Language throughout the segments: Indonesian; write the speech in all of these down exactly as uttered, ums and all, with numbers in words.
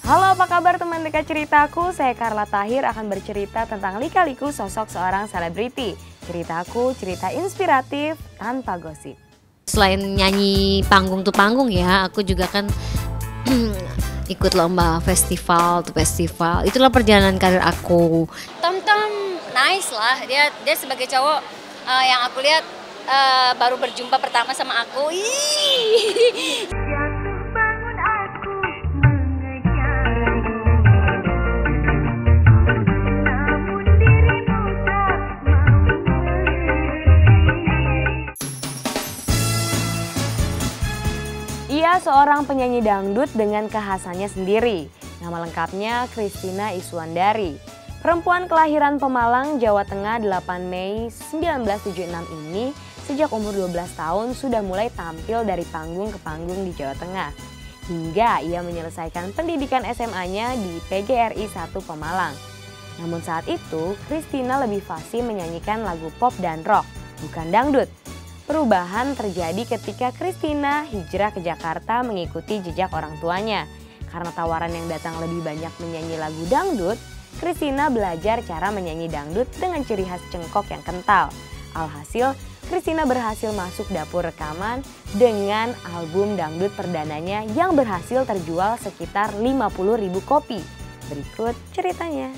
Halo, apa kabar teman dekat ceritaku? Saya Carla Tahir akan bercerita tentang lika-liku sosok seorang selebriti. Ceritaku, cerita inspiratif tanpa gosip. Selain nyanyi panggung tuh panggung ya, aku juga kan ikut lomba festival tuh festival. Itulah perjalanan karir aku. Tom Tom nice lah, dia dia sebagai cowok uh, yang aku lihat uh, baru berjumpa pertama sama aku. Ih. Ia seorang penyanyi dangdut dengan kekhasannya sendiri. Nama lengkapnya Christina Iswandari. Perempuan kelahiran Pemalang, Jawa Tengah delapan Mei seribu sembilan ratus tujuh puluh enam ini sejak umur dua belas tahun sudah mulai tampil dari panggung ke panggung di Jawa Tengah. Hingga ia menyelesaikan pendidikan S M A-nya di P G R I satu Pemalang. Namun saat itu, Christina lebih fasih menyanyikan lagu pop dan rock, bukan dangdut. Perubahan terjadi ketika Christina hijrah ke Jakarta mengikuti jejak orang tuanya. Karena tawaran yang datang lebih banyak menyanyi lagu dangdut, Christina belajar cara menyanyi dangdut dengan ciri khas cengkok yang kental. Alhasil, Christina berhasil masuk dapur rekaman dengan album dangdut perdananya yang berhasil terjual sekitar lima puluh ribu kopi. Berikut ceritanya.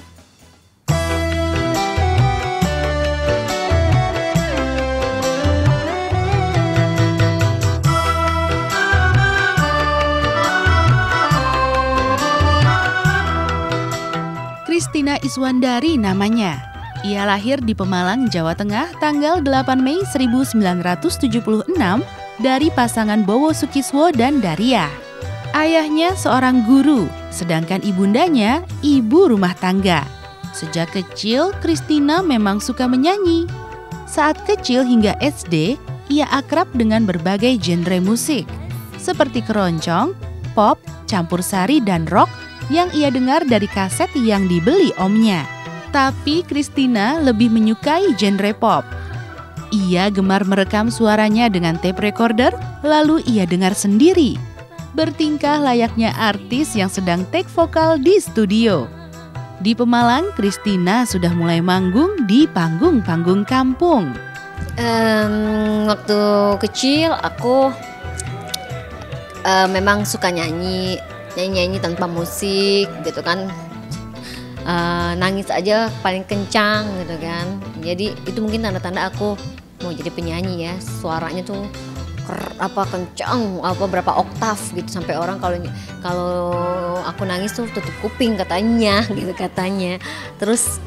Christina Iswandari namanya. Ia lahir di Pemalang, Jawa Tengah tanggal delapan Mei seribu sembilan ratus tujuh puluh enam dari pasangan Bowo Sukiswo dan Daria. Ayahnya seorang guru, sedangkan ibundanya ibu rumah tangga. Sejak kecil, Christina memang suka menyanyi. Saat kecil hingga S D, ia akrab dengan berbagai genre musik, seperti keroncong, pop, campur sari, dan rock yang ia dengar dari kaset yang dibeli omnya. Tapi Christina lebih menyukai genre pop. Ia gemar merekam suaranya dengan tape recorder, lalu ia dengar sendiri. Bertingkah layaknya artis yang sedang take vokal di studio. Di Pemalang, Christina sudah mulai manggung di panggung-panggung kampung. Um, waktu kecil aku uh, memang suka nyanyi. Nyanyi-nyanyi tanpa musik gitu kan, uh, nangis aja paling kencang gitu kan. Jadi itu mungkin tanda-tanda aku mau jadi penyanyi ya. Suaranya tuh ker, apa kencang, apa berapa oktav gitu, sampai orang kalau kalau aku nangis tuh tutup kuping katanya gitu katanya. Terus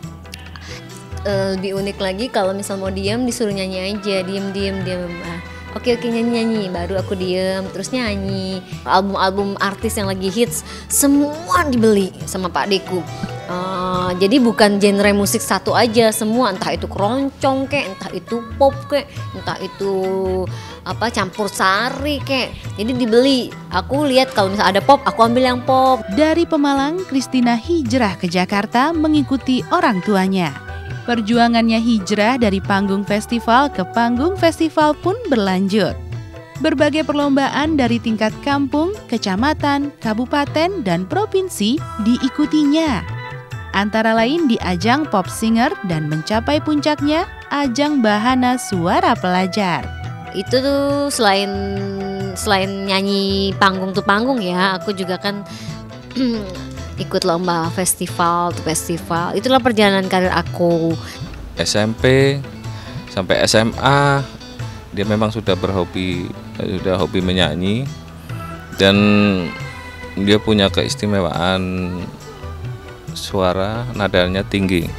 uh, lebih unik lagi kalau misal mau diam disuruh nyanyi aja, diem diem diem. Uh, Oke oke nyanyi-nyanyi, baru aku diem, terus nyanyi. Album-album artis yang lagi hits, semua dibeli sama Pak Deku. Uh, jadi bukan genre musik satu aja, semua, entah itu keroncong kek, entah itu pop kek, entah itu apa campur sari kek. Jadi dibeli. Aku lihat kalau misalnya ada pop, aku ambil yang pop. Dari Pemalang, Christina hijrah ke Jakarta mengikuti orang tuanya. Perjuangannya hijrah dari panggung festival ke panggung festival pun berlanjut. Berbagai perlombaan dari tingkat kampung, kecamatan, kabupaten, dan provinsi diikutinya. Antara lain di ajang Pop Singer dan mencapai puncaknya ajang Bahana Suara Pelajar. Itu tuh selain selain nyanyi panggung tuh panggung ya, aku juga kan ikut lomba festival tuh festival. Itulah perjalanan karir aku. S M P sampai S M A dia memang sudah berhobi, sudah hobi menyanyi, dan dia punya keistimewaan suara nadanya tinggi.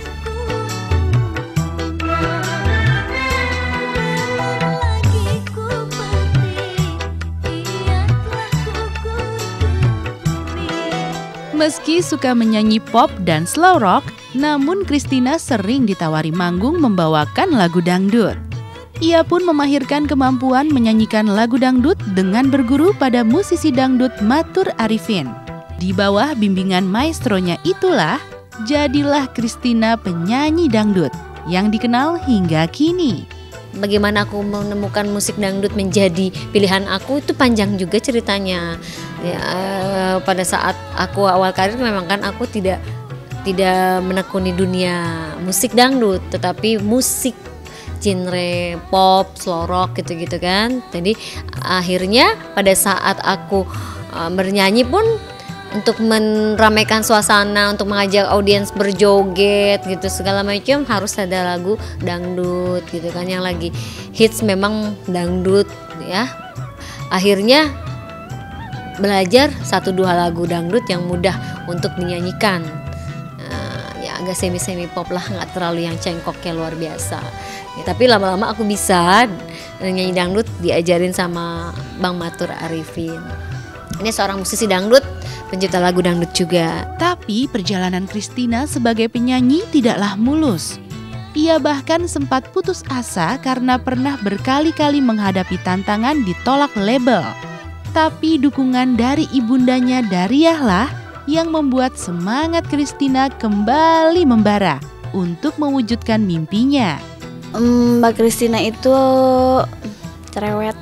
Meski suka menyanyi pop dan slow rock, namun Christina sering ditawari manggung membawakan lagu dangdut. Ia pun memahirkan kemampuan menyanyikan lagu dangdut dengan berguru pada musisi dangdut Matur Arifin. Di bawah bimbingan maestronya itulah, jadilah Christina penyanyi dangdut yang dikenal hingga kini. bagaimana aku menemukan musik dangdut menjadi pilihan aku itu panjang juga ceritanya. Ya, pada saat aku awal karir memang kan aku tidak tidak menekuni dunia musik dangdut, tetapi musik genre pop, slow rock gitu-gitu kan. Jadi akhirnya pada saat aku uh, bernyanyi pun untuk meramaikan suasana, untuk mengajak audiens berjoget gitu segala macam harus ada lagu dangdut gitu kan, yang lagi hits memang dangdut ya. Akhirnya belajar satu dua lagu dangdut yang mudah untuk dinyanyikan, uh, ya agak semi-semi pop lah, nggak terlalu yang cengkoknya luar biasa ya, tapi lama-lama aku bisa nyanyi dangdut diajarin sama Bang Matur Arifin. Ini seorang musisi dangdut, pencipta lagu dangdut juga. Tapi perjalanan Christina sebagai penyanyi tidaklah mulus. Ia bahkan sempat putus asa karena pernah berkali-kali menghadapi tantangan ditolak label. Tapi dukungan dari ibundanya Dariah lah yang membuat semangat Christina kembali membara untuk mewujudkan mimpinya. Mbak Christina itu cerewet.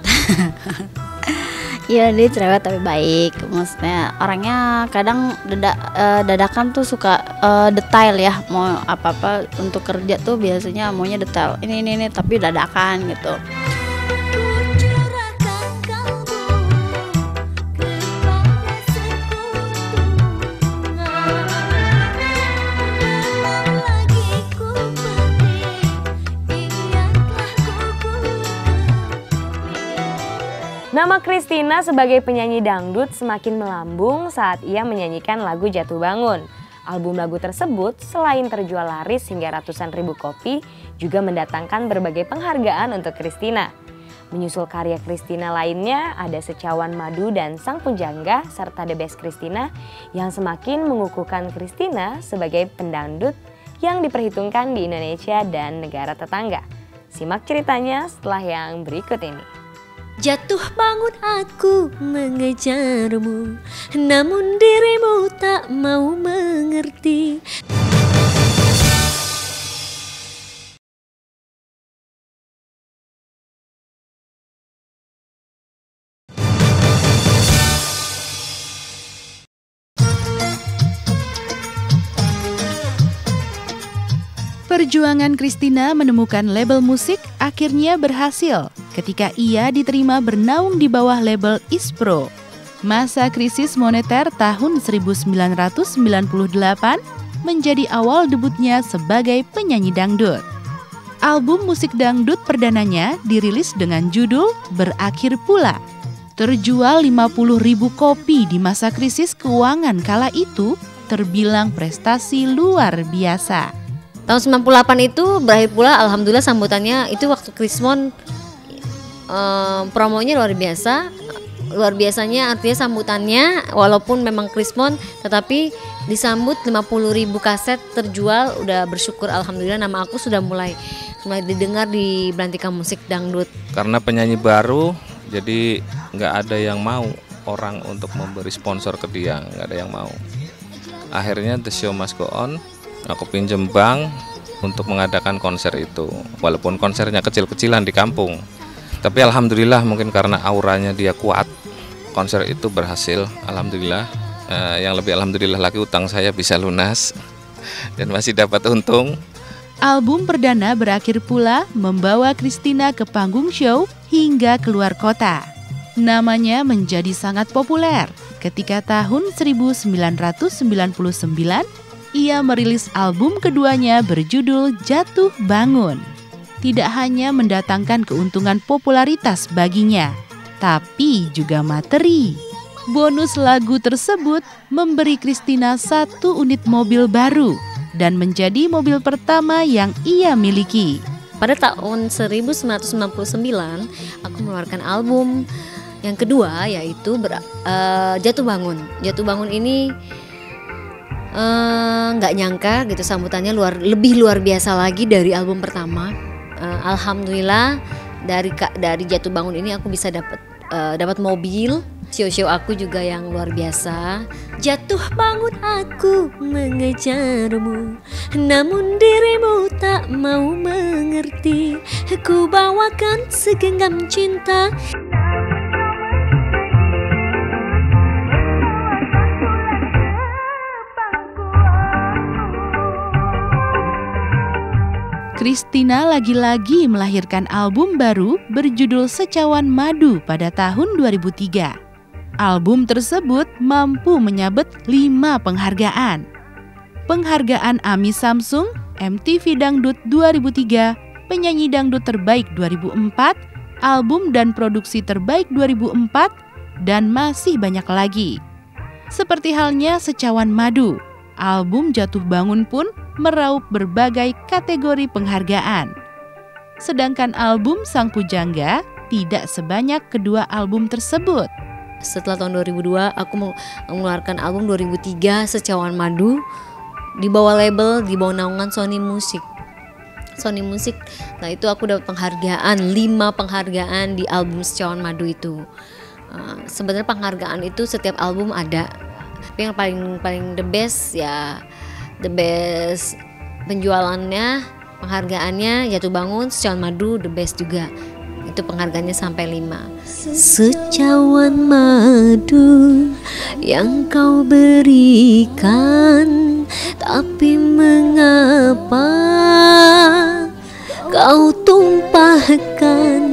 Iya, dia cerewet tapi baik. Maksudnya orangnya kadang dada, uh, dadakan tuh suka uh, detail ya. Mau apa-apa untuk kerja tuh biasanya maunya detail. Ini ini ini tapi dadakan gitu. Nama Christina sebagai penyanyi dangdut semakin melambung saat ia menyanyikan lagu Jatuh Bangun. Album lagu tersebut selain terjual laris hingga ratusan ribu kopi, juga mendatangkan berbagai penghargaan untuk Christina. Menyusul karya Christina lainnya ada Secawan Madu dan Sang Pujangga serta The Best Christina yang semakin mengukuhkan Christina sebagai pendangdut yang diperhitungkan di Indonesia dan negara tetangga. Simak ceritanya setelah yang berikut ini. Jatuh bangun aku mengejarmu, namun dirimu tak mau mengerti. Perjuangan Christina menemukan label musik akhirnya berhasil ketika ia diterima bernaung di bawah label Ispro. Masa krisis moneter tahun seribu sembilan ratus sembilan puluh delapan menjadi awal debutnya sebagai penyanyi dangdut. Album musik dangdut perdananya dirilis dengan judul Berakhir Pula. Terjual lima puluh ribu kopi di masa krisis keuangan kala itu terbilang prestasi luar biasa. Tahun sembilan puluh delapan itu berakhir pula, alhamdulillah sambutannya itu waktu Krismon, um, promonya luar biasa. Luar biasanya artinya sambutannya walaupun memang Krismon tetapi disambut lima puluh ribu kaset terjual, udah bersyukur alhamdulillah nama aku sudah mulai mulai didengar di belantika musik dangdut. Karena penyanyi baru jadi nggak ada yang mau orang untuk memberi sponsor ke dia, nggak ada yang mau. Akhirnya the show must go on. Aku pinjem bank untuk mengadakan konser itu, walaupun konsernya kecil-kecilan di kampung. Tapi alhamdulillah mungkin karena auranya dia kuat, konser itu berhasil. Alhamdulillah, eh, yang lebih alhamdulillah lagi utang saya bisa lunas dan masih dapat untung. Album perdana Berakhir Pula membawa Christina ke panggung show hingga keluar kota. Namanya menjadi sangat populer ketika tahun seribu sembilan ratus sembilan puluh sembilan ia merilis album keduanya berjudul Jatuh Bangun. Tidak hanya mendatangkan keuntungan popularitas baginya, tapi juga materi. Bonus lagu tersebut memberi Christina satu unit mobil baru dan menjadi mobil pertama yang ia miliki. Pada tahun seribu sembilan ratus sembilan puluh sembilan, aku mengeluarkan album yang kedua yaitu ber, uh, Jatuh Bangun. Jatuh Bangun ini nggak uh, nyangka gitu sambutannya luar lebih luar biasa lagi dari album pertama. Uh, Alhamdulillah dari dari Jatuh Bangun ini aku bisa dapat uh, dapat mobil show-show aku juga yang luar biasa. Jatuh bangun aku mengejarmu, namun dirimu tak mau mengerti. Ku bawakan segenggam cinta. Kristina lagi-lagi melahirkan album baru berjudul Secawan Madu pada tahun dua ribu tiga. Album tersebut mampu menyabet lima penghargaan. Penghargaan AMI Samsung, M T V Dangdut dua ribu tiga, Penyanyi Dangdut Terbaik dua ribu empat, Album dan Produksi Terbaik dua ribu empat, dan masih banyak lagi. Seperti halnya Secawan Madu, album Jatuh Bangun pun meraup berbagai kategori penghargaan. Sedangkan album Sang Pujangga tidak sebanyak kedua album tersebut. Setelah tahun dua ribu dua, aku mengeluarkan album dua ribu tiga, Secawan Madu, di bawah label, di bawah naungan Sony Music. Sony Music, nah itu aku dapat penghargaan, lima penghargaan di album Secawan Madu itu. Uh, sebenarnya penghargaan itu setiap album ada, tapi yang paling paling the best ya, the best penjualannya, penghargaannya Jatuh Bangun, Secawan Madu the best juga. Itu penghargaannya sampai lima. Secawan madu yang kau berikan, tapi mengapa kau tumpahkan?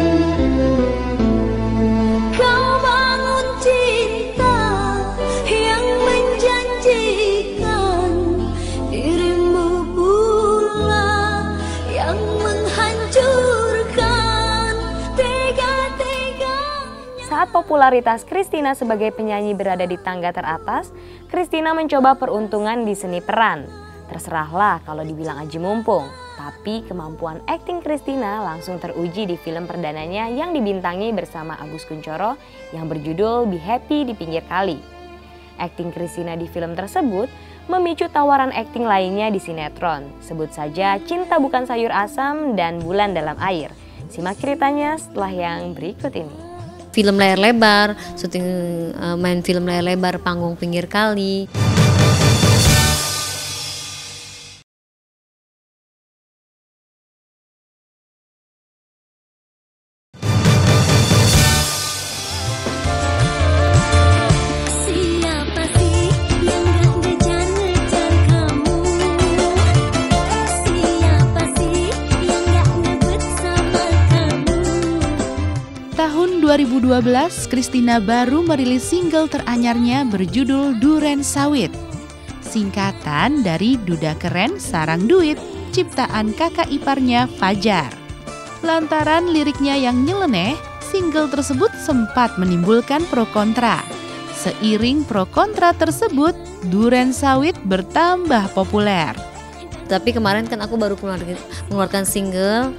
Kau bangun cinta yang menjanjikan, dirimu pula yang menghancurkan. Saat popularitas Kristina sebagai penyanyi berada di tangga teratas, Kristina mencoba peruntungan di seni peran. Terserahlah kalau dibilang aji mumpung, tapi kemampuan akting Kristina langsung teruji di film perdananya yang dibintangi bersama Agus Kuncoro yang berjudul Be Happy di Pinggir Kali. Akting Kristina di film tersebut memicu tawaran akting lainnya di sinetron, sebut saja Cinta Bukan Sayur Asam dan Bulan Dalam Air. Simak ceritanya setelah yang berikut ini. Film layar lebar, syuting uh, main film layar lebar Panggung Pinggir Kali. dua ribu dua belas, Kristina baru merilis single teranyarnya berjudul Duren Sawit. Singkatan dari Duda Keren Sarang Duit, ciptaan kakak iparnya Fajar. Lantaran liriknya yang nyeleneh, single tersebut sempat menimbulkan pro kontra. Seiring pro kontra tersebut, Duren Sawit bertambah populer. Tapi kemarin kan aku baru mengeluarkan single.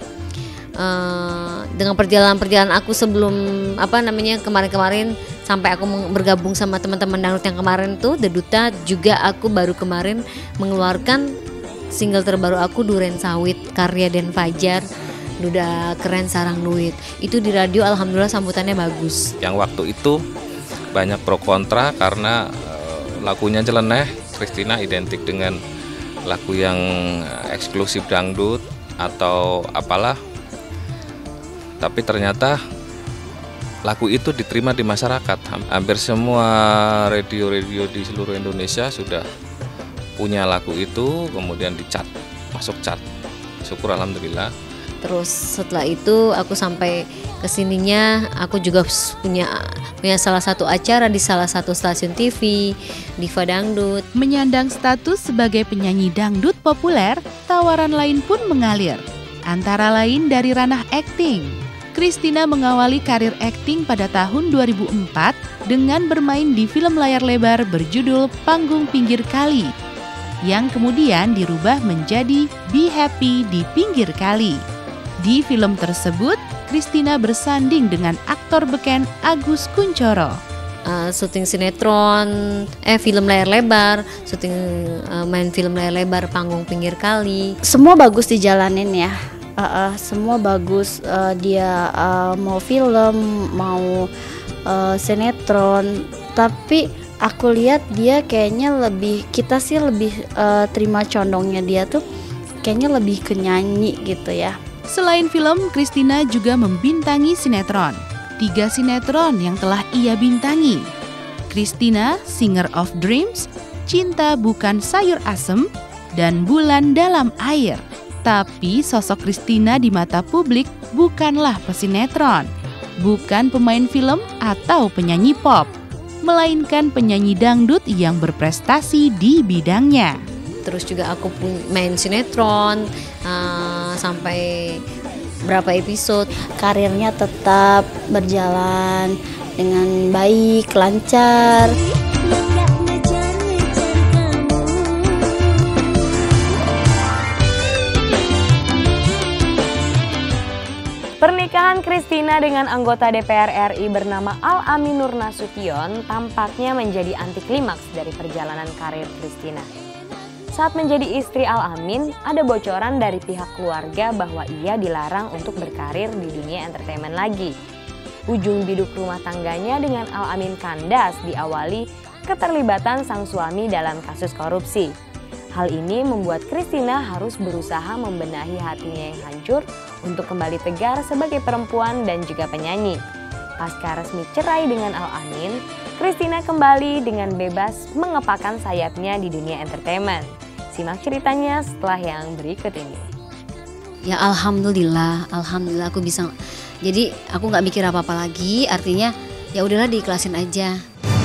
Uh, dengan perjalanan-perjalanan aku sebelum apa namanya kemarin-kemarin sampai aku bergabung sama teman-teman dangdut yang kemarin tuh The Duta, juga aku baru kemarin mengeluarkan single terbaru aku Duren Sawit karya Den Fajar, Duda Keren Sarang Duit. Itu di radio alhamdulillah sambutannya bagus. Yang waktu itu banyak pro kontra karena uh, lagunya nyeleneh. Kristina identik dengan lagu yang eksklusif dangdut atau apalah. Tapi ternyata lagu itu diterima di masyarakat. Hampir semua radio-radio di seluruh Indonesia sudah punya lagu itu, kemudian dicat, masuk cat. Syukur alhamdulillah. Terus setelah itu aku sampai kesininya, aku juga punya punya salah satu acara di salah satu stasiun T V, Diva Dangdut. Menyandang status sebagai penyanyi dangdut populer, tawaran lain pun mengalir. Antara lain dari ranah akting. Kristina mengawali karir akting pada tahun dua ribu empat dengan bermain di film layar lebar berjudul Panggung Pinggir Kali, yang kemudian dirubah menjadi Be Happy di Pinggir Kali. Di film tersebut, Kristina bersanding dengan aktor beken Agus Kuncoro. Uh, syuting sinetron, eh film layar lebar, syuting uh, main film layar lebar Panggung Pinggir Kali. Semua bagus dijalanin ya. Uh, uh, semua bagus, uh, dia uh, mau film, mau uh, sinetron, tapi aku lihat dia kayaknya lebih, kita sih lebih uh, terima condongnya dia tuh kayaknya lebih ke nyanyi gitu ya. Selain film, Christina juga membintangi sinetron. Tiga sinetron yang telah ia bintangi: Christina, Singer of Dreams, Cinta Bukan Sayur Asem, dan Bulan Dalam Air. Tapi sosok Christina di mata publik bukanlah pesinetron, bukan pemain film atau penyanyi pop, melainkan penyanyi dangdut yang berprestasi di bidangnya. Terus juga aku pun main sinetron uh, sampai berapa episode. Karirnya tetap berjalan dengan baik, lancar. Pernikahan Christina dengan anggota D P R R I bernama Al-Amin Nur Nasution tampaknya menjadi anti klimaks dari perjalanan karir Christina. Saat menjadi istri Al-Amin, ada bocoran dari pihak keluarga bahwa ia dilarang untuk berkarir di dunia entertainment lagi. Ujung biduk rumah tangganya dengan Al-Amin kandas diawali keterlibatan sang suami dalam kasus korupsi. Hal ini membuat Christina harus berusaha membenahi hatinya yang hancur untuk kembali tegar sebagai perempuan dan juga penyanyi. Pasca resmi cerai dengan Al-Amin, Christina kembali dengan bebas mengepakkan sayapnya di dunia entertainment. Simak ceritanya setelah yang berikut ini. Ya alhamdulillah, alhamdulillah aku bisa. Jadi aku nggak mikir apa-apa lagi, artinya ya udahlah diikhlasin aja.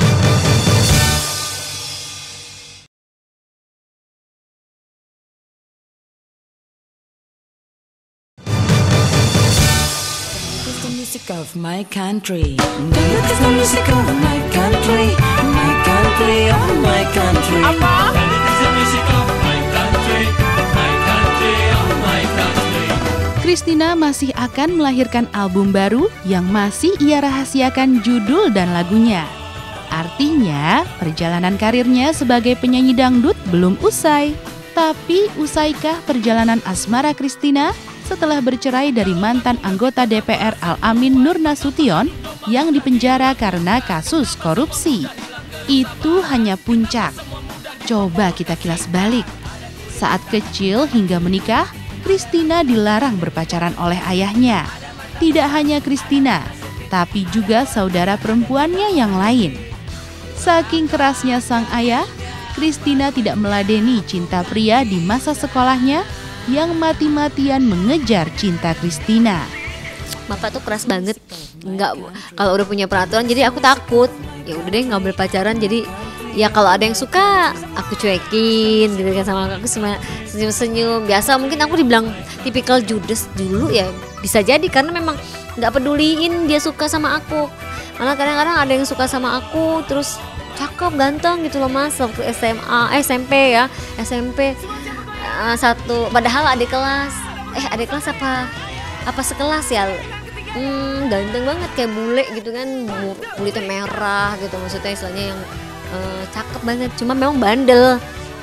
Of my country, this is the music of my country, my country, oh my country. Apa? This is the music of my country, my country, oh my country. Christina masih akan melahirkan album baru yang masih ia rahasiakan judul dan lagunya. Artinya, perjalanan karirnya sebagai penyanyi dangdut belum usai. Tapi usaikah perjalanan asmara Christina setelah bercerai dari mantan anggota D P R Al-Amin Nur Nasution yang dipenjara karena kasus korupsi? Itu hanya puncak. Coba kita kilas balik. Saat kecil hingga menikah, Christina dilarang berpacaran oleh ayahnya. Tidak hanya Christina, tapi juga saudara perempuannya yang lain. Saking kerasnya sang ayah, Christina tidak meladeni cinta pria di masa sekolahnya yang mati-matian mengejar cinta Christina. Bapak tuh keras banget, nggak kalau udah punya peraturan, jadi aku takut. Ya udah deh nggak berpacaran, jadi ya kalau ada yang suka aku cuekin gitu kan, sama aku cuma senyum-senyum biasa. Mungkin aku dibilang tipikal judes dulu ya, bisa jadi karena memang nggak peduliin dia suka sama aku. Malah kadang-kadang ada yang suka sama aku terus cakep ganteng gitu loh mas, waktu S M A, eh, S M P ya, S M P uh, satu, padahal adik kelas, eh adik kelas apa apa sekelas ya, hmm, ganteng banget kayak bule gitu kan, kulitnya merah gitu, maksudnya istilahnya yang uh, cakep banget, cuma memang bandel.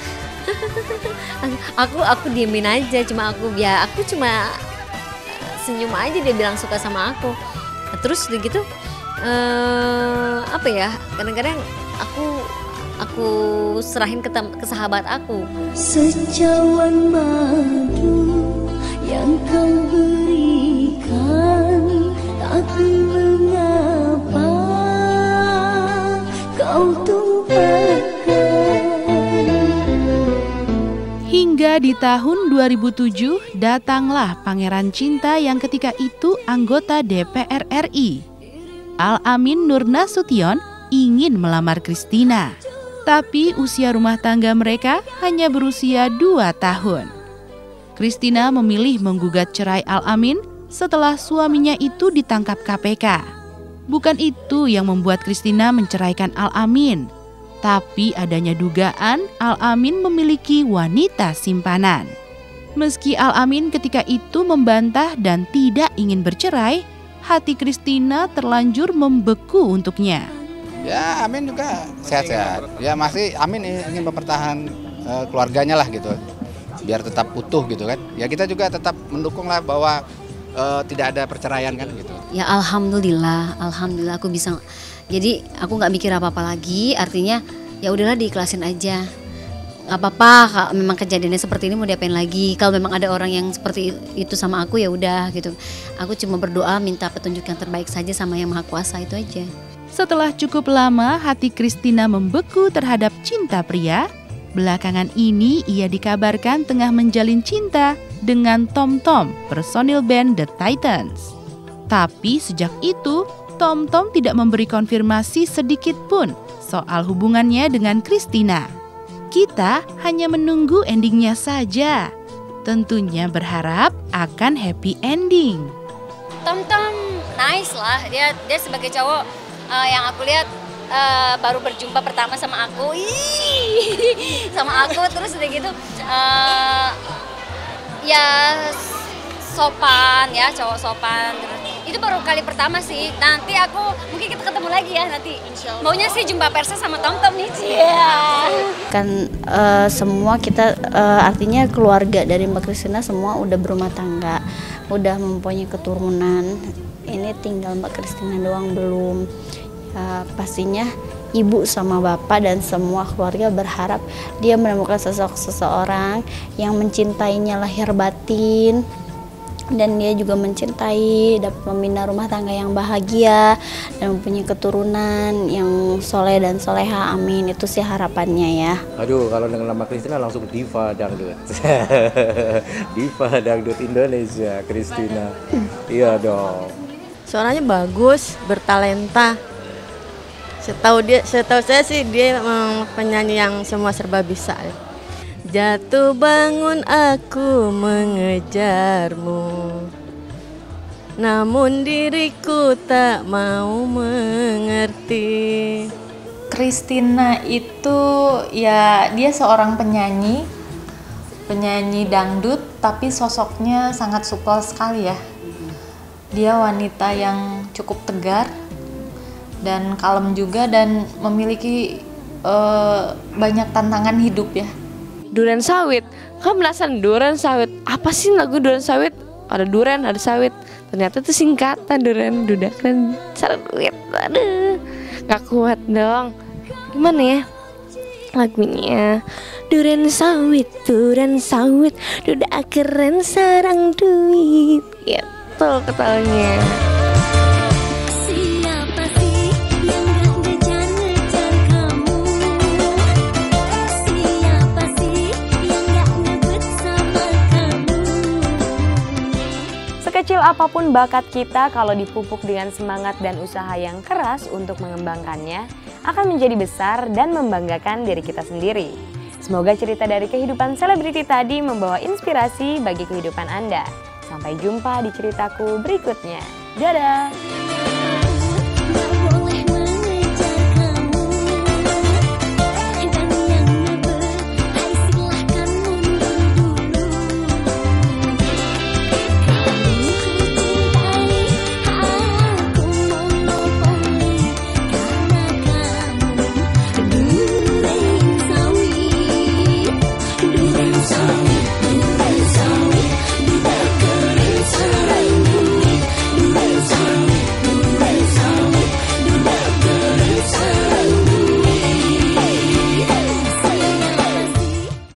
aku aku diemin aja, cuma aku ya aku cuma senyum aja, dia bilang suka sama aku. Nah, terus udah gitu uh, apa ya, kadang-kadang aku aku serahin ke, ke sahabat aku. Secawan madu yang kau berikan, tapi mengapa kau tumpahkan. Hingga di tahun dua ribu tujuh datanglah pangeran cinta yang ketika itu anggota D P R R I. Al-Amin Nur Nasution ingin melamar Christina, tapi usia rumah tangga mereka hanya berusia dua tahun. Christina memilih menggugat cerai Al-Amin setelah suaminya itu ditangkap K P K. Bukan itu yang membuat Christina menceraikan Al-Amin, tapi adanya dugaan Al-Amin memiliki wanita simpanan. Meski Al-Amin ketika itu membantah dan tidak ingin bercerai, hati Christina terlanjur membeku untuknya. Ya Amin juga sehat-sehat. Ya masih Amin ingin mempertahankan uh, keluarganya lah gitu, biar tetap utuh gitu kan. Ya kita juga tetap mendukung lah bahwa uh, tidak ada perceraian kan gitu. Ya alhamdulillah, alhamdulillah aku bisa. Jadi aku nggak mikir apa-apa lagi. Artinya ya udahlah diikhlasin aja. Nggak apa-apa, kalau memang kejadiannya seperti ini mau diapain lagi. Kalau memang ada orang yang seperti itu sama aku ya udah gitu. Aku cuma berdoa minta petunjuk yang terbaik saja sama Yang Maha Kuasa, itu aja. Setelah cukup lama hati Christina membeku terhadap cinta pria, belakangan ini ia dikabarkan tengah menjalin cinta dengan Tom Tom, personil band The Titans. Tapi sejak itu, Tom Tom tidak memberi konfirmasi sedikit pun soal hubungannya dengan Christina. Kita hanya menunggu endingnya saja. Tentunya berharap akan happy ending. Tom Tom nice lah, dia dia sebagai cowok uh, yang aku lihat uh, baru berjumpa pertama sama aku, Ih, sama aku terus udah gitu uh, ya sopan ya, cowok sopan. Itu baru kali pertama sih. Nanti aku mungkin kita ketemu lagi ya nanti. Maunya sih jumpa persa sama Tom Tom nih. Yeah. Kan uh, semua kita uh, artinya keluarga dari Mbak Christina semua udah berumah tangga, udah mempunyai keturunan. Ini tinggal Mbak Christina doang belum. Uh, pastinya ibu sama bapak dan semua keluarga berharap dia menemukan sosok seseorang yang mencintainya lahir batin. Dan dia juga mencintai, dapat membina rumah tangga yang bahagia dan mempunyai keturunan yang soleh dan soleha, amin. Itu sih harapannya ya. Aduh, kalau dengan nama Christina langsung diva dangdut. Diva dangdut Indonesia, Christina. Iya dong. Suaranya bagus, bertalenta. Setahu dia, setahu saya sih dia um, penyanyi yang semua serba bisa. Jatuh bangun aku mengejarmu, namun diriku tak mau mengerti. Christina itu ya dia seorang penyanyi, penyanyi dangdut, tapi sosoknya sangat supel sekali ya. Dia wanita yang cukup tegar dan kalem juga dan memiliki uh, banyak tantangan hidup ya. Duren sawit, kamu penasaran duren sawit? Apa sih lagu duren sawit? Ada duren, ada sawit. Ternyata itu singkatan duren, duda keren, sawit. Aduh, gak kuat dong. Gimana ya lagunya? Duren sawit, duren sawit, duda keren sarang duit. Gitu ketawanya. Sekecil apapun bakat kita, kalau dipupuk dengan semangat dan usaha yang keras untuk mengembangkannya, akan menjadi besar dan membanggakan diri kita sendiri. Semoga cerita dari kehidupan selebriti tadi membawa inspirasi bagi kehidupan Anda. Sampai jumpa di ceritaku berikutnya. Dadah!